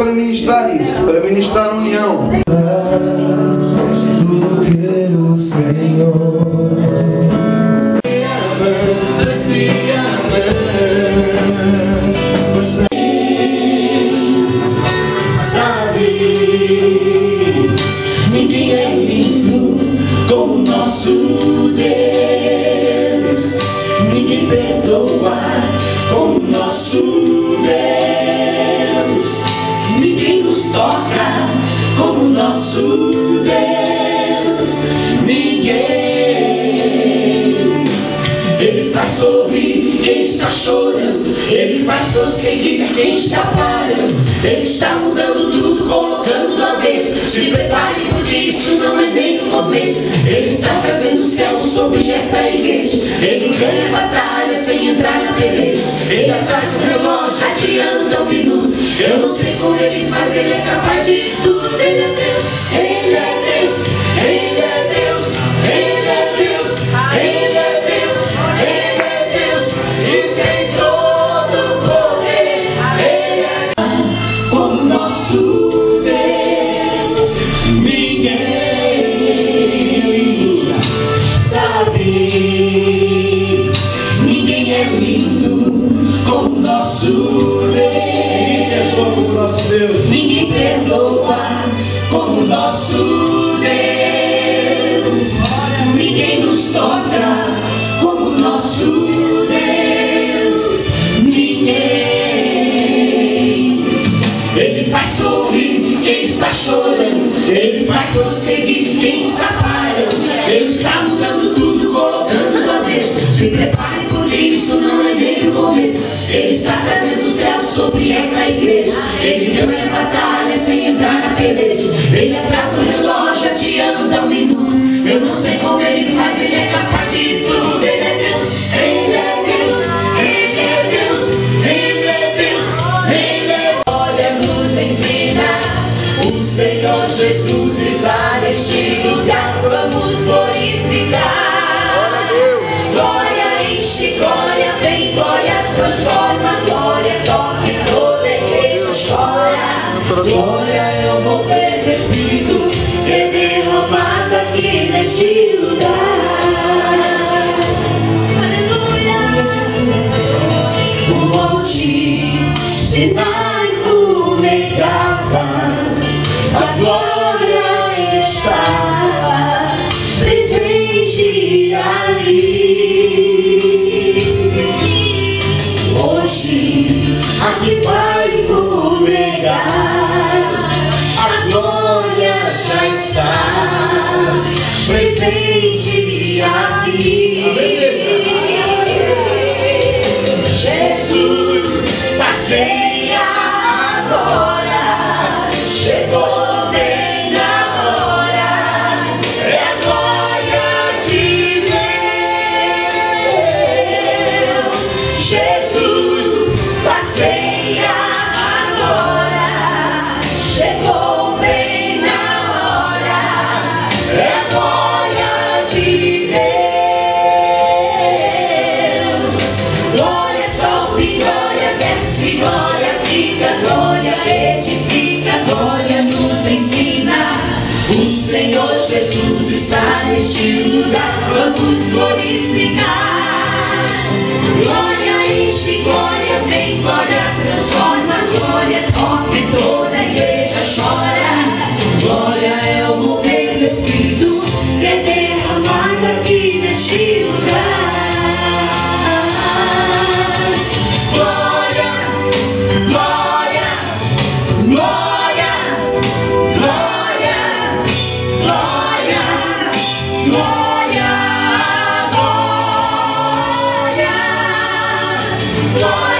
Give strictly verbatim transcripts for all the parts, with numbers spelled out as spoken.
para ministrar isso, para ministrar a união. Tudo que o Senhor sabe, ninguém é lindo como nosso Deus, ninguém perdoa como nosso Deus, ninguém nos toca como nosso Deus, ninguém. Ele faz sorrir quem está chorando, Ele faz prosseguir quem está parando, Ele está mudando tudo, colocando do avesso. Se prepare porque isso não é nem o começo. Ele está trazendo o céu sobre esta igreja. Ele ganha a batalha sem entrar na peleja. Ele atrasa o relógio, adianta o minuto. Eu não sei como Ele faz, Ele é capaz de tudo. Ele é Deus, Ele é Deus, Ele é Deus, Ele é Deus, Ele é Deus, Ele é Deus, e tem todo o poder. Ele é como nosso Deus, ninguém sabe, ninguém é lindo como nosso Deus, ninguém perdoa como nosso Deus, ninguém nos toca como nosso Deus, ninguém. Ele faz sorrir quem está chorando, Ele faz prosseguir quem está parando, Ele está mudando tudo, colocando do avesso. Se prepare porque isso não é nem o começo. Ele está trazendo o céu sobre essa igreja. Ele ganha a batalha sem entrar na peleja. Ele atrasa o relógio, adianta um minuto. Eu não sei como Ele faz, Ele é capaz de tudo. Ele é Deus, Ele é Deus, Ele é Deus, Ele é Deus, Ele é. Olha, nos ensina, o Senhor Jesus está neste lugar. Vamos glorificar. Glória enche, glória vem, glória transforma, glória toque toda a igreja chora. Glória é o mover do Espírito que é derramado aqui neste lugar. Aleluia. O monte Sinai fumegava, a glória está presente ali. Hoje aqui vai fumegar, a glória já está presente aqui. Jesus passeia agora, chegou bem na hora, é a glória de Deus. Jesus passeia agora, chegou bem na hora, é a glória de Deus. Glória sobe, glória desce, glória fica, glória edifica, glória nos ensina. O Senhor Jesus está neste lugar, vamos glorificar. Glória enche, glória vem, glória transforma, glória toca e toda a igreja chora. Glória é o mover do Espírito que é derramado aqui neste lugar. Glória, glória, glória, glória, glória, glória, glória, glória.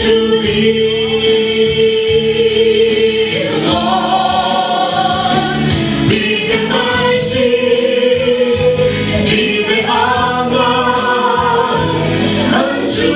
to thee, Lord, be the mercy, be the honor unto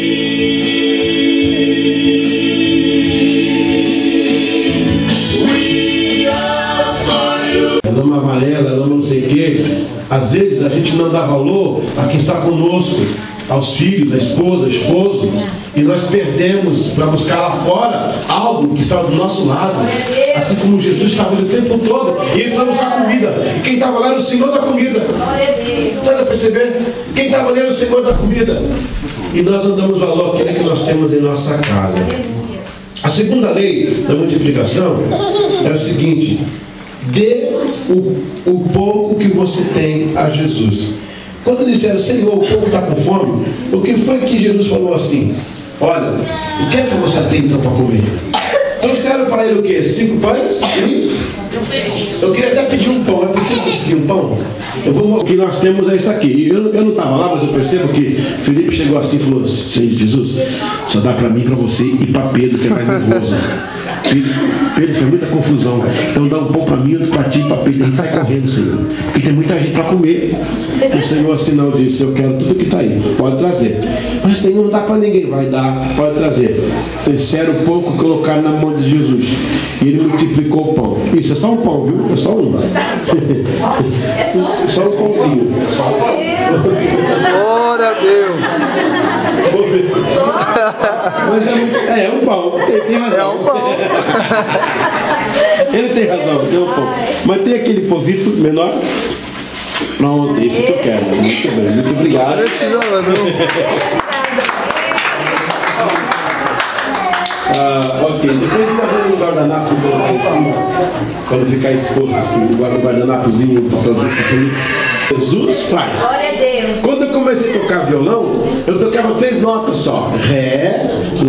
thee. We are for you. A lama amarela, a lama não sei o quê. Às vezes a gente não dá valor a quem está conosco, aos filhos, à esposa, ao esposo, e nós perdemos para buscar lá fora algo que estava do nosso lado, assim como Jesus estava o tempo todo, e ele foi buscar comida, e quem estava lá era o Senhor da comida. Está a perceber? Quem estava ali era o Senhor da comida, e nós não damos valor àquilo que nós temos em nossa casa. A segunda lei da multiplicação é o seguinte: dê o, o pouco que você tem a Jesus. Quando disseram, Senhor, o povo está com fome, o que foi que Jesus falou assim? Olha, o que é que vocês têm então para comer? Trouxeram para ele o quê? Cinco pães? Eu queria até pedir um pão. É possível conseguir um pão? Eu vou mostrar. O que nós temos é isso aqui. Eu, eu não estava lá, mas eu percebo que Felipe chegou assim e falou: Senhor Jesus, só dá para mim, para você e para Pedro, que é mais nervoso. Pedro fez muita confusão. Então dá um pão para mim, outro para ti e para Pedro. A gente sai correndo, Senhor, porque tem muita gente para comer. O Senhor assim não disse: eu quero tudo que está aí, pode trazer. Mas Senhor, não dá para ninguém. Vai dar, pode trazer. Trouxeram um pouco, colocaram na mão de Jesus, e ele multiplicou o pão. Isso é só um pão, viu? É só um. É só? Só um pãozinho. Glória a Deus. Mas é um, é, é um pão, tem, tem razão. É um pão. Ele tem razão, tem um pão. Mas tem aquele pãozito menor. Pronto, isso que eu quero. Muito bem, muito obrigado. Não precisava, não. Ah, ok, depois ainda vou no guardanapo lá em cima, quando ficar exposto assim, o guardanapozinho, o papelzinho. Jesus faz. Glória a Deus. Quando eu comecei a tocar violão, eu tocava três notas só: Ré,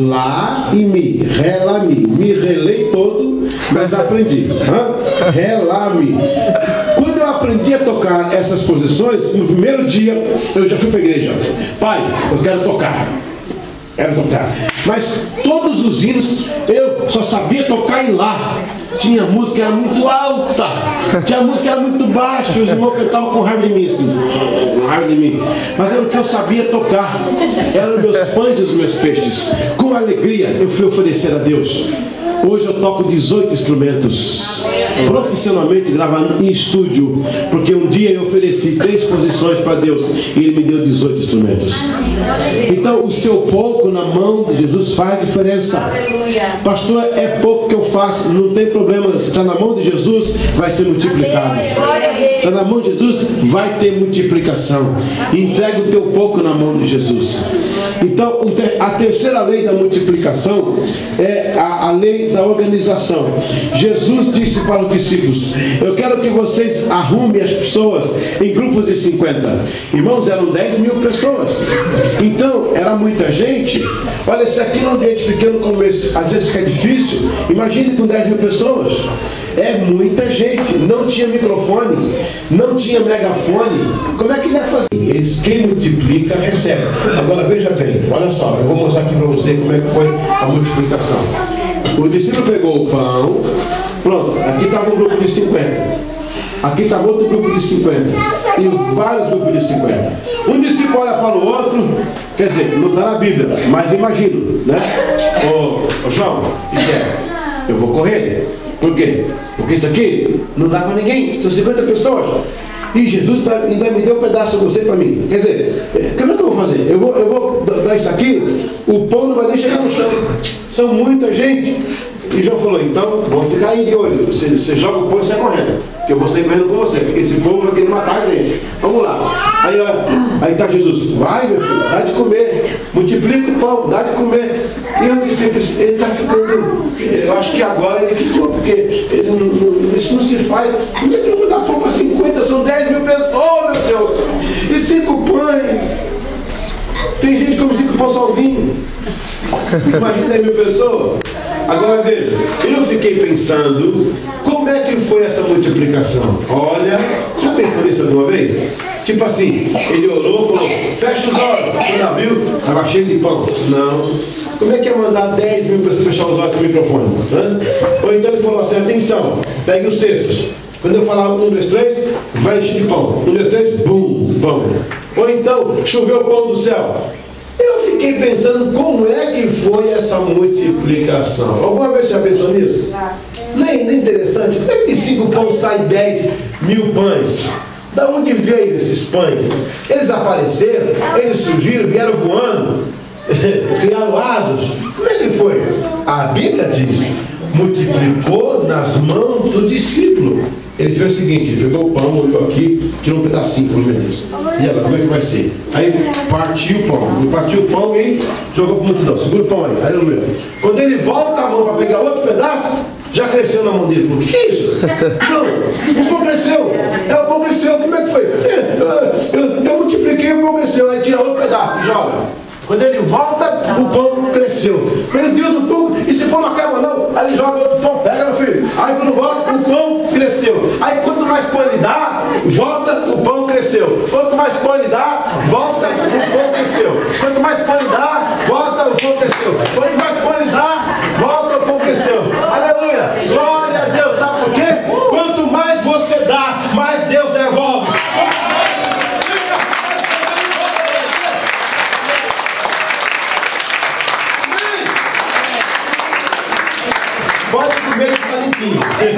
Lá e Mi. Ré, Lá, Mi. Me relei todo, mas aprendi. Hã? Ré, Lá, Mi. Quando eu aprendi a tocar essas posições, no primeiro dia eu já fui para a igreja. Pai, eu quero tocar. Quero tocar. Mas todos os hinos eu só sabia tocar em Lá. Tinha música que era muito alta, tinha música que era muito baixa, e os irmãos cantavam com raiva de mim, assim, com raiva de mim. Mas era o que eu sabia tocar, eram meus pães e os meus peixes. Com alegria eu fui oferecer a Deus. Hoje eu toco dezoito instrumentos, profissionalmente gravando em estúdio, porque um dia eu ofereci três posições para Deus e Ele me deu dezoito instrumentos. Então o seu pouco na mão de Jesus faz diferença. Pastor, é pouco que eu faço, não tem problema. Se está na mão de Jesus, vai ser multiplicado. Está na mão de Jesus, vai ter multiplicação. Entrega o teu pouco na mão de Jesus. Então a terceira lei da multiplicação é a, a lei da organização. Jesus disse para os discípulos: eu quero que vocês arrumem as pessoas em grupos de cinquenta. Irmãos, eram dez mil pessoas. Então era muita gente. Olha, se aqui no ambiente pequeno como esse às vezes fica difícil, imagine com dez mil pessoas. É muita gente. Não tinha microfone, não tinha megafone. Como é que ele ia fazer? Quem multiplica recebe. Agora veja bem, olha só, eu vou mostrar aqui para você como é que foi a multiplicação. O discípulo pegou o pão. Pronto, aqui estava um grupo de cinquenta. Aqui estava outro grupo de cinquenta. E vários grupos de cinquenta. Um discípulo olha para o outro. Quer dizer, não está na Bíblia, mas imagino, né? Ô, ô João, o que é? Eu vou correr. Por quê? Porque isso aqui não dá para ninguém. São cinquenta pessoas. E Jesus ainda me deu um pedaço de você para mim. Quer dizer, como é que eu vou fazer? Eu vou, eu vou dar isso aqui, o pão não vai nem chegar no chão. São muita gente. E João falou: então, vamos ficar aí de olho. Você, você joga o pão e sai correndo. Que eu vou sair correndo com você. Porque esse povo vai querer matar a gente. Vamos lá. Aí, aí está Jesus: vai, meu filho, dá de comer. Multiplica o pão, dá de comer. E eu disse: ele está ficando. Eu acho que agora ele ficou, porque ele não, não, isso não se faz. Como é que eu vou dar pão para cinquenta? São dez mil pessoas, oh, meu Deus! E cinco pães. Tem gente que come cinco pães sozinho. Imagina dez mil pessoas. Agora veja, eu fiquei pensando, como é que foi essa multiplicação? Olha, já pensou nisso alguma vez? Tipo assim, ele orou, falou, fecha os olhos. Quando abriu, estava cheio de pão. Não. Como é que é mandar dez mil pessoas fechar os olhos com o microfone? Hã? Ou então ele falou assim, atenção, pegue os cestos. Quando eu falar um, dois, três, vai encher de pão. Um, dois, três, bum, pão. Ou então, choveu o pão do céu. Eu fiquei pensando como é que foi essa multiplicação. Alguma vez já pensou nisso? Já. Não é interessante? Como é que cinco pães saem dez mil pães? Da onde veio esses pães? Eles apareceram, eles surgiram, vieram voando, criaram asas. Como é que foi? A Bíblia diz, multiplicou nas mãos do discípulo. Ele fez o seguinte, ele pegou o pão, olhou aqui, tirou um pedacinho pelo menos. E agora, como é que vai ser? Aí partiu o pão, ele partiu o pão e jogou para o multidão. Segura o pão aí, aleluia. Quando ele volta a mão para pegar outro pedaço, já cresceu na mão dele. O que é isso? Não, o pão cresceu. É, o pão cresceu. Como é que foi? É, eu, eu, eu multipliquei, o pão cresceu. Aí tira outro pedaço e joga. Quando ele volta, o pão cresceu. Meu Deus, o pão, esse pão não acaba não. Aí ele joga outro pão, pega meu filho. Aí quando volta, o pão cresceu. Aí quanto mais pão ele dá, volta, o pão cresceu. Quanto mais pão ele dá, volta, o pão cresceu. Quanto mais pão ele dá, volta, o pão cresceu. Quanto mais pão ele dá, volta, o pão cresceu. Aleluia! Glória a Deus, sabe por quê? Quanto mais você dá, mais Deus devolve. Pode comer que está limpinho.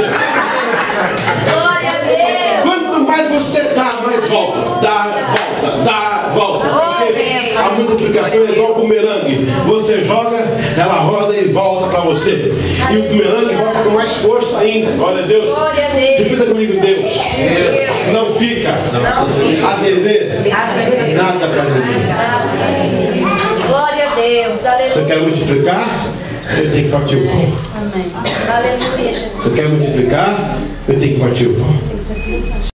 Glória a Deus. Quanto mais você dá, mais volta. Dá, volta, dá, volta. Porque a multiplicação é igual o bumerangue. Você joga, ela roda e volta para você. E o bumerangue volta com mais força ainda. Glória a Deus. Glória a Deus. Repita comigo, Deus. Não fica a dever nada para mim. Glória a Deus. Aleluia. Você quer multiplicar? Eu tenho que partir o pão. Amém. Aleluia, Jesus. Você quer multiplicar? Eu tenho que partir o pão.